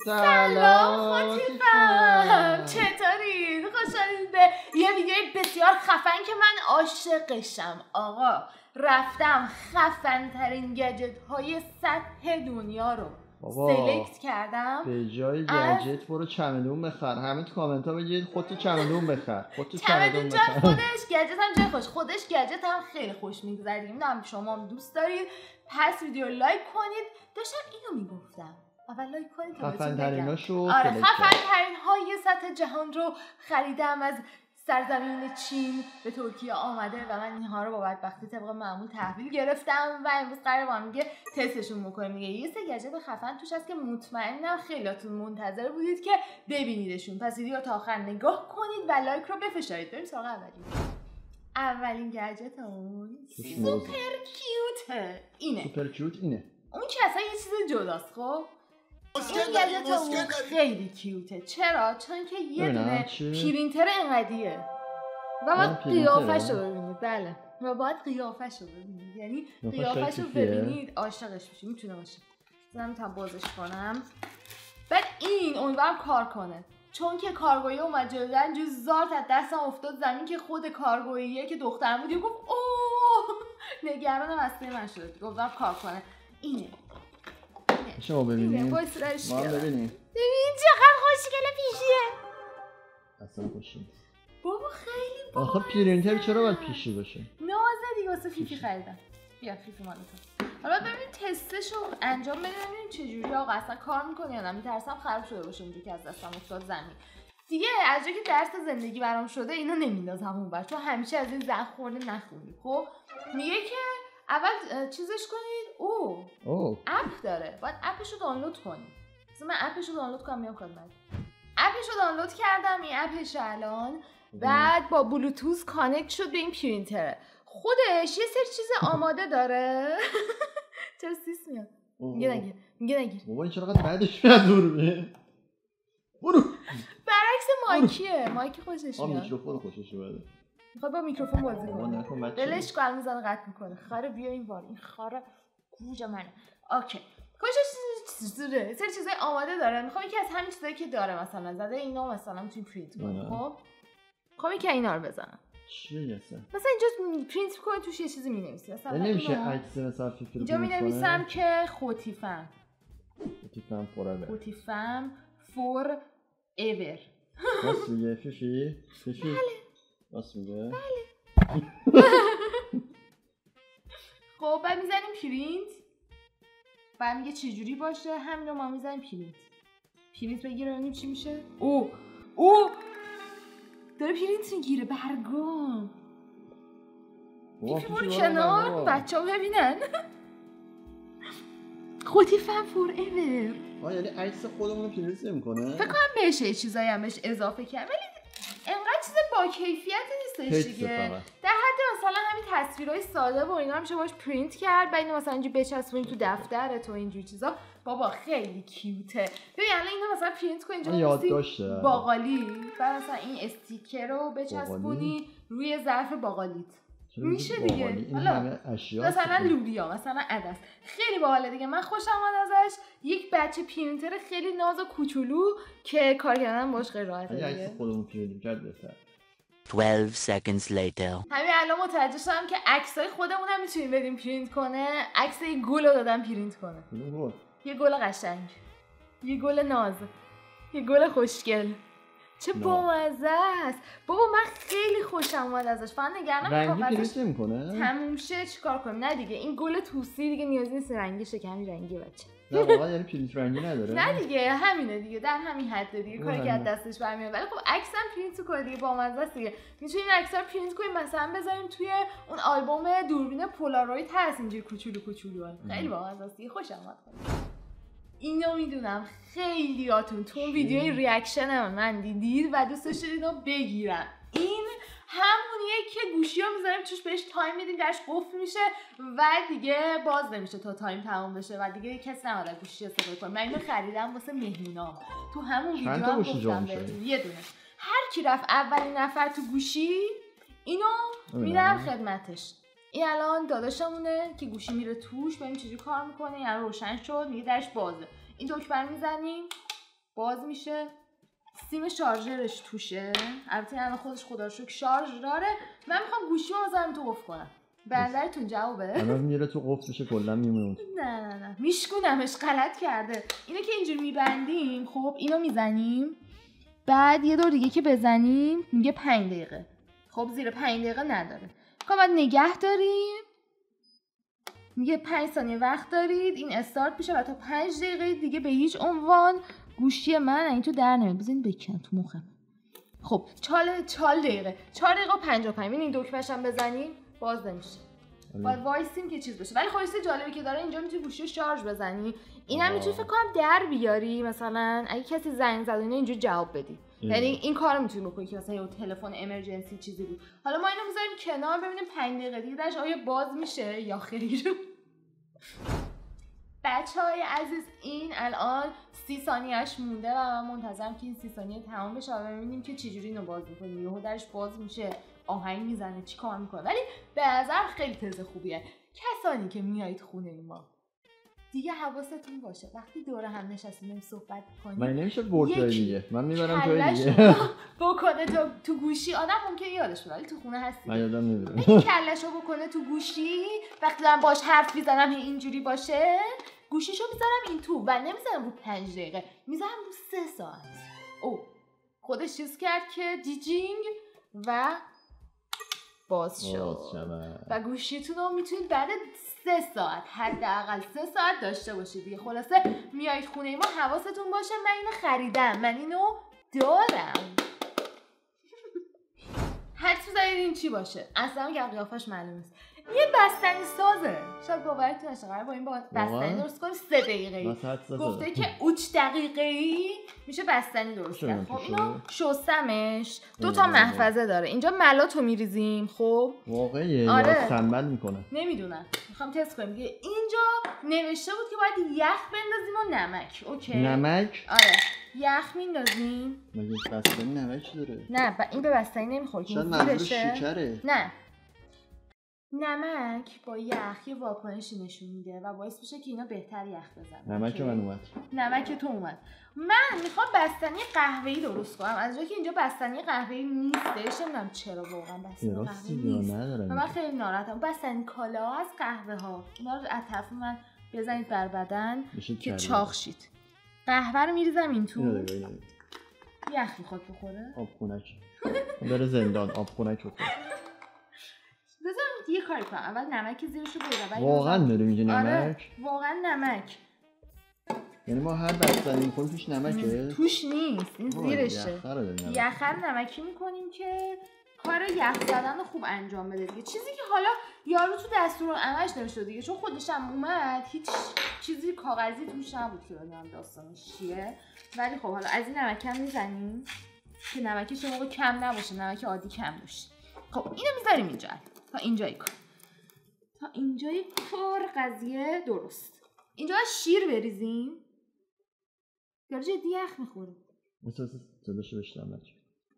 سلام خطیفم، چطورید؟ خوش آمدید به یه ویدیو بسیار خفن که من عاشقشم. آقا رفتم خفن ترین گجت های سطح دنیا رو سلکت کردم. به جای گجت برو چمدون بخر. همه تو کامنت ها بگید خودتو چمدون بخر. خودتو چمدون بخر. خودش گجت هم جای خوش، خودش گجت هم خیلی خوش میگذره. میدونم شما هم دوست دارید، پس ویدیو لایک کنید. داشتم اینو میگفتم اول لایک کنید تا بهتون بگم. آره خفن ترین های سطح جهان رو خریدم از سرزمین چین، به ترکیه آمده و من اینها رو با بدبختی طبق معمول تحویل گرفتم و امروز قراره با هم دیگه تستشون بکنیم. دیگه یه سری گجت خفن توش هست که مطمئنم خیلیاتون منتظر بودید که ببینیدشون. پس ویدیو تا آخر نگاه کنید و لایک رو بفشارید. بریم سراغ اولین گجتمون. سوپر کیوته. اینه. سوپر کیوت اینه. اون که اصلا یه چیز جداست. خب این گجت اون خیلی کیوته. چرا؟ چون که یه دونه پرینتر انقدیه و باید قیافش رو ببینید. بله و باید قیافش رو ببینید، یعنی قیافش رو ببینید عاشقش میشید. میتونه باشه. من میتونم بازش کنم. بعد این امیدوارم کار کنه، چون که کارگویی اومد جلوی جز زارت از دستم افتاد زمین که خود کارگوییه که دخترم بود گفت اوه نگرانم اصلی من شد. گفتم کار کنه. اینه شما ببینید. ما ببینید. ببین چقدر خوشگله پیشیه. اصلا خوشی. بابا خیلی باحال. آخه پرینتر چرا باید پیشی باشه؟ نازه دیگه واسه فیفی خریدم. بیا فیفی مال تو. حالا ببین تستشو انجام بدیم ببینیم چه جوری آقا اصلا کار می‌کنه یا نه. میترسم خراب شده باشه اونجوری که از دستم افتاد زمین. دیگه از جایی که درس زندگی برام شده اینو نمیندازم اون بر، چون همیشه از این زخم خورده نخونی. خب میگه که اول چیزش کنید. اپ داره، باید اپشو دانلود کنید. مثلا من اپشو دانلود کنم میام خدمت. اپشو دانلود کردم، این اپش الان بعد با بلوتوث کانکت شد به این پرینتره. خودش یه سری چیز آماده داره. چرا سیس میاد؟ میگه نگیر. بابا این چرا بعدش میاد دور میه. برو. برعکس مایکیه. مایکی خوشش میاد. میکروفون خوشش میاد. میخواد با میکروفون بازی کنه. دلش کار میزنه قطع میکنه. خاره بیا این بار. این خاره گوجه منه. اوکی. خوشش سری چیزای آماده داره. میخوام یکی از همین چیزایی که داره مثلا زده اینا مثلا میتونی پرینت کنی. خب میخوام یکی اینا رو بزنم. چی هست؟ مثلا اینجا پرینت کنی توش یه چیزی مینویسی. مثلا نمیشه عکس مثلا فیفی رو اینجا مینویسم که خوتیفم فور ایور. راست میگه فیفی؟ بله. راست میگه؟ بله. خب بعد میزنیم پرینت. بعد میگه چه جوری باشه، همین رو ما میزنیم پرینت بگیره ببینیم چی میشه. او داره پرینت میگیره. برگام برو کنار بچه ها ببینن. خوتیفم فور ایور. یعنی عکس خودمون رو پرینت نمی‌کنه؟ فکر کنم بهش چیزایی هم بهش اضافه کرد، ولی انقدر چیز با کیفیتی نیستش دیگه. در حد مثلا همین تصویرهای ساده و اینا میشه باش پرینت کرد، بعد اینو مثلا اینجوری بچسبونی تو دفترت و اینجوری چیزا. بابا خیلی کیوته. ببین الان اینو مثلا پرینت کنی اینجا یادداشته باقالی، بعد مثلا این استیکر رو بچسبونی روی ظرف باقالیت. میشه دیگه. حالا مثلا لوبیا، مثلا عدس، خیلی باحاله دیگه. من خوشم اومد ازش. یک بچه پرینتر خیلی ناز و کوچولو که کار کردن باش خیلی راحته دیگه. عکس خودمون پرینت کرد بهتر. 12 seconds later. همین الان متوجه شدم که عکسای خودمون هم میتونیم بدیم پرینت کنه. عکس این گل رو دادم پرینت کنه. یه گل قشنگ، یه گل ناز، یه گل خوشگل. چه بامزه است. بابا من خیلی خوشم اومد ازش. فقط نگرانم رنگی پرینت نمی‌کنه. تموم شه چیکار کنیم؟ نه دیگه این گل توسی دیگه نیازی نیست رنگی شه که همین رنگی بچه. نه واقعا یعنی پرینت رنگی نداره. نه دیگه همینه دیگه، در همین حد دیگه کاری که از دستش برمیاد. ولی خب عکسم پرینت کنه دیگه بامزه است دیگه. میتونین عکسا رو پرینت کنیم مثلا بذاریم توی اون آلبوم دوربین پولاروید هست اینجوری کوچولو کوچولو. خیلی بامزه است دیگه. خوشم اومد. اینو میدونم خیلیاتون تو ویدیوی ریاکشن من دیدید و دوست داشتید اینو بگیرم. این همونیه که گوشی ها میذاریم توش بهش تایم میدیم درش قفل میشه و دیگه باز نمیشه تا تایم تموم بشه و دیگه کسی نباید گوشی استفاده کنه. من اینو خریدم واسه مهمونام. تو همون ویدیو هم گفتم بهتون یه دونه هر کی رفت اولین نفر تو گوشی اینو میدم خدمتش. این الان داداشمونه که گوشی میره توش ببین چجوری کار میکنه. یعنی روشن شد میگه درش بازه. این دکمه رو میزنیم باز میشه، سیم شارژرش توشه. البته الان خودش خدا رو شکر شارژ داره. من میخوام گوشیمو بذارم تو قفل کنم. بندرتون جوابه؟ الان میره تو قفل میشه کلا میمونه. نه میشکونمش، غلط کرده. اینو که اینجوری میبندیم، خب اینو میزنیم، بعد یه دور دیگه که بزنیم میگه 5 دقیقه. خب زیر 5 دقیقه نداره. خب بعد نگه داریم، میگه 5 ثانیه وقت دارید، این استارت میشه و تا 5 دقیقه دیگه به هیچ عنوان گوشی من این تو در نمیاد. بزنین بکن تو مخم. خب 4 دقیقه 55. این دکمه‌ش هم بزنیم باز نمیشه. باید وایسیم که چیز بشه. ولی خلاصه جالبی که داره اینجا میتونی گوشی شارژ بزنی. اینم میتونی فکر کنم در بیاری، مثلا اگه کسی زنگ زد اینا اینجوری جواب بدی. یعنی این کارو میتونی بکنی که مثلا یه تلفن امرجنسی چیزی بود. حالا ما اینو میذاریم کنار ببینیم 5 دقیقه دیگه درش آیا باز میشه یا خیر. بچه‌های عزیز این الان 30 ثانیه‌اش مونده و من منتظرم که این 30 ثانیه تمام بشه و ببینیم که چجوری اینو باز می‌کنیم. یهو درش باز میشه، آهنگ میزنه، چی کار میکنه. ولی به نظر خیلی تز خوبیه. کسانی که میایید خونه ما دیگه حواستون باشه وقتی دور هم نشستیم صحبت کنیم، من نمیشه برد جای دیگه، من میبرم جای دیگه بکنه تو گوشی. آدم ممکنه یادش بره ولی تو خونه هستی. من یادم نمیره. کلشو بکنه تو گوشی، وقتی دارم باش حرف میزنم اینجوری باشه، گوشیشو میذارم این تو و نمیذارم رو 5 دقیقه، میذارم رو 3 ساعت. او خودش چیز کرد که دیجینگ و باز شد و گوشیتون رو میتونید بعد 3 ساعت حداقل 3 ساعت داشته باشید دیگه. خلاصه میایید خونه ما حواستون باشه من اینو خریدم، من اینو دارم. حدس بزنید این چی باشه؟ اصلا که قیافش معلوم نیست. یه بستنی سازه. شاید باورتون نشه قرار با این بستنی درست کنیم 3 دقیقه‌ای. گفته که 8 دقیقه‌ای میشه بستنی درست کرد. خب اینو شستمش 2 تا محفظه داره. اینجا ملاتو میریزیم. خب واقعیه آره. یا تنبل میکنه؟ نمیدونم. میخوام تست کنم. اینجا نوشته بود که باید یخ بندازیم و نمک. اوکی. نمک؟ آره. یخ میندازیم. مگه بستنی نمک داره؟ نه این به بستنی نمیخوره. شاید منظورش شکره. نه. نمک با یخ یه واکنشی نشون میده و باعث میشه که اینا بهتر یخ بزنن. نمک من اومد. نمک تو اومد. من میخوام بستنی قهوه‌ای درست کنم. از جایی که اینجا بستنی قهوه‌ای نیستش، نمیدونم چرا واقعا بستنی قهوه‌ای نیست. من خیلی ناراحتم. بستنی کالا از قهوه ها. اونا رو از طرف من بزنید بر بدن که چاق شید. قهوه رو میریزم این تو. یخ میخواد بخوره. آب خنک. بره زندان آب خنک بخوره. بذارم یه کاری کنم. اول نمک زیرشو بریزم. واقعا داره میگه نمک؟ آره واقعا نمک. یعنی ما هر بستنی می‌خوریم توش نمکه؟ توش نیست، این زیرشه. یخر نمکی میکنیم که کار یخ زدن رو خوب انجام بده دیگه. چیزی که حالا یارو تو دستورالعملش نوشته دیگه، چون خودش هم اومد هیچ چیزی کاغذی توش نبود که بدونم داستانش چیه. ولی خب حالا از این نمک هم میزنیم که نمکش موقع کم نباشه، نمک عادی کم باشه. خب اینو میذاریم اینجا تا اینجای کار. تا اینجای کار قضیه درست. اینجا شیر بریزیم. داره جدی یخ میخوره. مثلا صداشو بشنم بچه.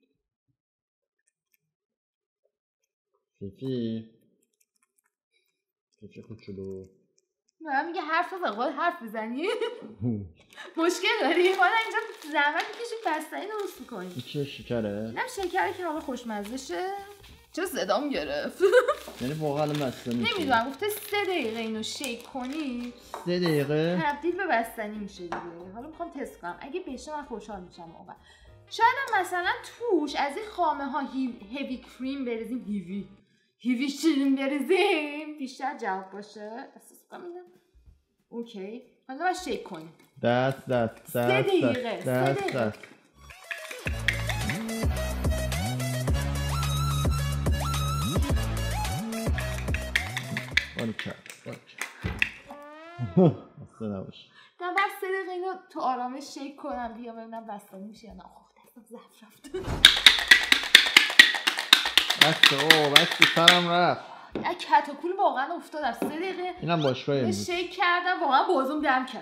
فیفی کوچولو. من میگه حرف بزن، خودت حرف بزنی. مشکل داری؟ حالا اینجا زحمت میکشیم بستنی درست میکنیم. این چه شکره؟ نه شکره که حالا خوشمزه شه. چرا صدام گرفت؟ یعنی واقعا بستنی نمیدونم گفته 3 دقیقه اینو شیک کنی 3 دقیقه تبدیل به بستنی میشه دیگه. حالا میخوام تست کنم، اگه بشه من خوشحال میشم واقعا. شاید هم مثلا توش از این خامه ها هیوی کریم بریزیم. هیوی کریم بریزیم بیشتر جواب باشه. احساس کنم اینه اوکی. حالا باید شیک کنیم. دست 3 دقیقه اصلا نباشه. من بعد 3 دقیقه اینو تو آرامش شیک کنم بیا ببینم بستنی میشه یا نه. دستم ضعف رفت. بس سرم رفت. یک کتاکول واقعا افتادم. 3 دقیقه اینم باشگاه امروز شیک کردم واقعا بازم دم کرد.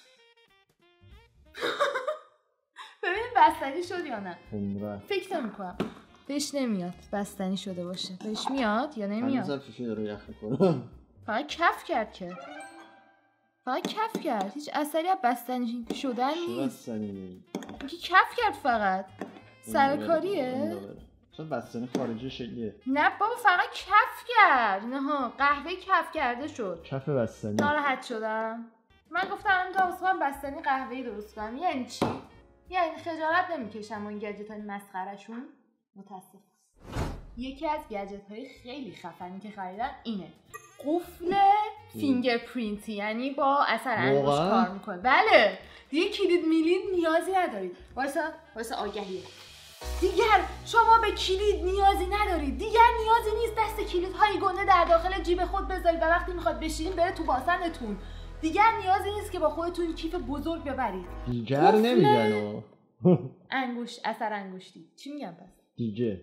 ببینیم بستنی شد یا نه. فکر نمی‌کنم. بهش نمیاد بستنی شده باشه. بهش میاد یا نمیاد؟ هنوزم فیفی داره یخ می‌کنه. فقط کف کرد که. فقط کف کرد. هیچ اثری از بستنی شدن نیست. بستنی که کف کرد فقط سرکاریه؟ چون بستنی خارجی شکلیه. نه بابا فقط کف کرد. نه ها قهوه کف کرده شد. کف بستنی. ناراحت شدم. من گفتم تا واسه من بستنی قهوه‌ای درست کنم. یعنی چی؟ یعنی خجالت نمیکشم اون گجت‌های مسخره‌شون. متاسفم. یکی از گجت‌های خیلی خفنی که خریدم اینه. قفل فینگرپرینتی، یعنی با اثر انگشت کار میکنه. بله دیگه کلید میلید نیازی ندارید. واسه آگهیه دیگر شما به کلید نیازی ندارید. دیگر نیازی نیست دست کلیدهای گنده در داخل جیب خود بذارید و وقتی میخواد بشینید بره تو باسنتون. دیگر نیازی نیست که با خودتون کیف بزرگ ببرید. دیگر نمیگن انگشت، اثر انگشتی. چی میگم پس؟ دیگر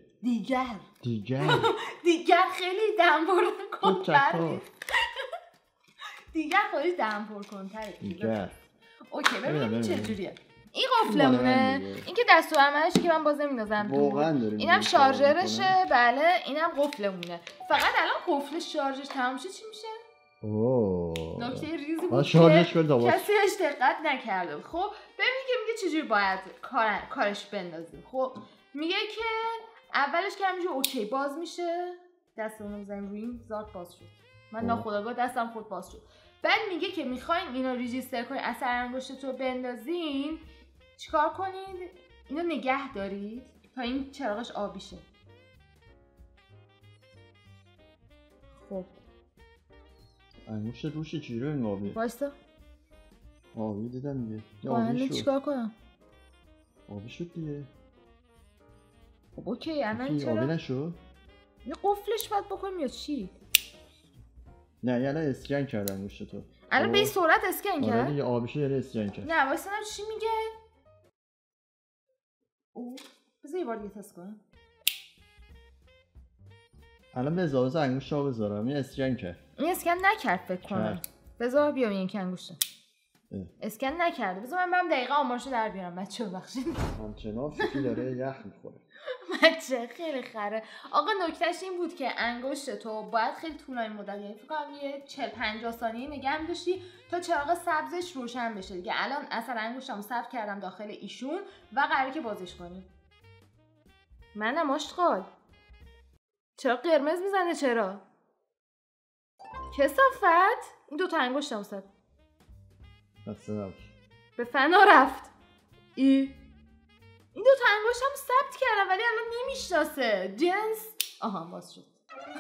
خیلی دنبال کنتره. دیگر خودش دنبال کنتره. دیگر اوکی ببینیم چجوریه. این قفلمونه. این که دستور عملش که من باز نمی‌ندازم دور. اینم شارژرشه. بله اینم قفلمونه. فقط الان قفل شارژش تمام شه چی میشه؟ نکته ریزی بود که کسی اش دقت نکرده. خب ببین که میگه چجوری باید کارش بندازیم. خب میگه که اولش که همینجور اوکی باز میشه. دستمون رو بزنیم روی این ذات باز شد. من ناخودآگاه دستم خود باز شد. بعد میگه که میخواین اینو ریجیستر کنین اثر انگشتتون رو بندازین چیکار کنید؟ اینو نگه دارید تا این چراغش آبی شه. خب انگشت روش چی رو این آبی؟ وایستا آبی دیدم دیگه. آبی شد. چیکار کنم؟ آبی شد دیگه. خب اوکی الان چرا؟ آبی نشد؟ نه قفلش باید بکنیم یا چی؟ نه یعنی اسکن کرد انگشت تو. الان به این سرعت اسکن کرد؟ آره دیگه آبی شد یعنی اسکن کرد. نه وایسا چی میگه؟ بذار یه بار دیگه تست کنم. الان به اضافه انگشت رو بذارم. این اسکن کرد. این اسکن نکرد فکر کنم. بذار بیام این که انگشتم. اسکن نکرده. بذار من دقیقاً آمارشو در بیارم بچه‌ها بخشید. همچنان فیکی داره یخ میخوره. بچه خیلی خره. آقا نکتهش این بود که انگشت تو باید خیلی طولانی مدت یعنی فکر کنم یه 40-50 ثانیه نگه می‌داشتی تا چراغ سبزش روشن بشه. دیگه الان اثر انگشتمو ثبت کردم داخل ایشون و قراره که بازش کنیم. منم آشغال. چرا قرمز میزنه چرا؟ کثافت این دو تا انگشتمو ثبت. بس نباش. به فنا رفت. این دو تا انگشتم ثبت کردم ولی الان نمیشناسه. جنس آها باز شد.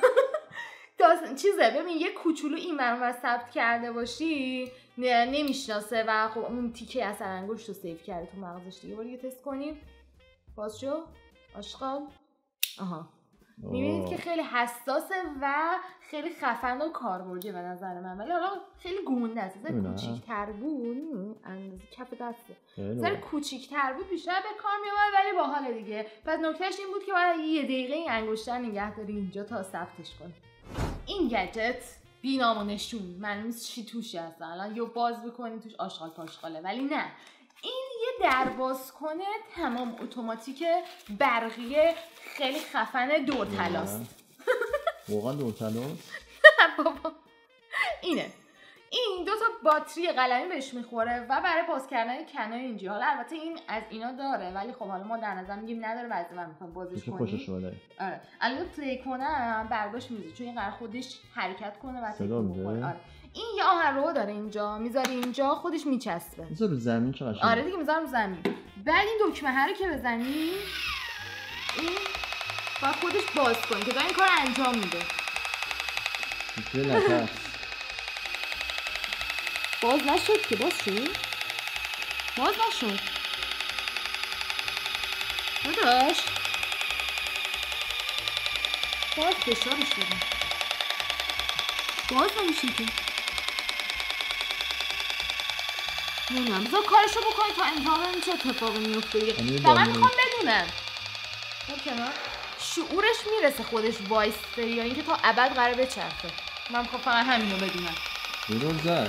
چیزه ببین یه کوچولو این منو ثبت کرده باشی نمیشناسه و خب اون تیکه اثر انگشت رو سیو کرده تو مغزش. دیگه باید تست کنیم. باز شو آشغال. آها میبینید که خیلی حساسه و خیلی خفن و کاربردیه به نظر من ولی حالا خیلی گونده است. اصلا کوچیک‌تر بود اندازه کف دسته. اصلا کوچیک‌تر بود بیشتر به کار میومد ولی باحال دیگه. پس نکتهش این بود که باید یه دقیقه این انگشتر نگه داری اینجا تا ثبتش کنی. این گجت بی‌نام و نشون معلوم نیست چی توشه اصلا. الان یا باز بکنی توش آشغال پاشغاله ولی نه. این یه در باز کنه تمام اتوماتیک برقی خیلی خفن دورتلاست. واقعا دورتلاست؟ بابا اینه. این دو تا باتری قلمی بهش میخوره و برای باز کردن کنای اینجا. حالا البته این از اینا داره ولی خب حالا ما در نظر میگیم نداره بعضی وقت میخوام بازش کنیم. خوشش اومده. آره. الان پلی کنم برگاش میذاره چون این قرار خودش حرکت کنه و صدا میده. آره. این یه آهن داره اینجا میذاری اینجا خودش میچسبه. میذاره رو زمین چه قشنگه. آره دیگه میذارم رو زمین. بعد این دکمه رو که بزنی این با خودش باز کنی که داره این کار انجام میده. چه نفس. باز نشد که باز شد. باز نشد. نداشت. باز فشارش بدم. باز نمیشه که. نمیدونم بذار کارشو بکنی تا انتها ببینیم چه اتفاقی میفته دیگه. فقط میخوام بدونم شعورش میرسه خودش وایسته یا اینکه تا ابد قراره بچرخه. من میخوام فقط همینو بدونم. بیرون زد.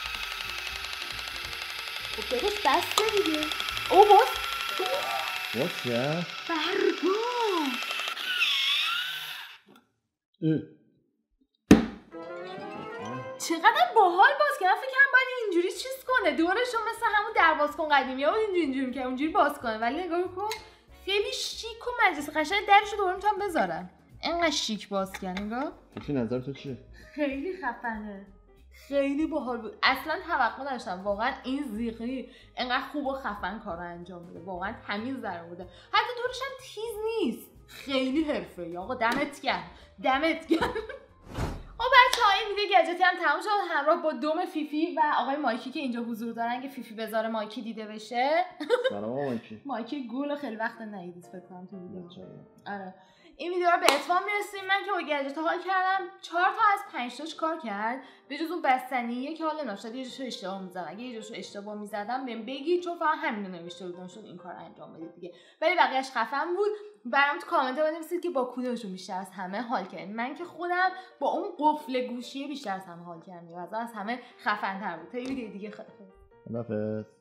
خب بهش بسته دیگه. او باز زد؟ برگاه چقدر باحال باز که من فکرم باید اینجوری چیز کنه دورشو مثل همون دربازکن قدیمی ها بود اینجوری که اونجوری باز کنه. ولی نگاه کن خیلی شیک و مجلس قشنگ درشو دوباره میتونم بذارم. اینقدر شیک باز کرد نگاه. چی نظر تو چیه؟ خیلی خفنه. خیلی باحال بود. اصلا توقع نداشتم واقعا این زیغی اینقدر خوب و خفن کارو انجام بده. واقعا تمیز در بوده. حتی دورش هم تیز نیست. خیلی حرفه‌ای. آقا دمت گرم. دمت گرم. خب بچه‌ها این ویدیو گجتی هم تموم شد همراه با دوم فیفی و آقای مایکی که اینجا حضور دارن که فیفی بذاره مایکی دیده بشه. سلام مایکی. مایکی گول خیلی وقت ندیدید فکر کنم تو ویدیو. آره. این ویدیو رو به اتمام میرسیم. من که با گجت حال کردم 4 تا از 5 تاش کار کرد. به جز اون بستنیه که حالا نشد یه جاشو اشتباه می‌زدم. اگه یه جاشو اشتباه می‌زدم بهم بگید چون فقط همین رو نوشته بودم شد این کار انجام بدید دیگه. ولی بقیه‌اش خفن بود. برام تو کامنت‌ها بنویسید که با کدومشون بیشتر از همه حال کردین. من که خودم با اون قفل گوشی بیشتر از همه حال کردم. از همه خفن‌تر بود. تا یه ویدیو دیگه خدافظ. خدافظ.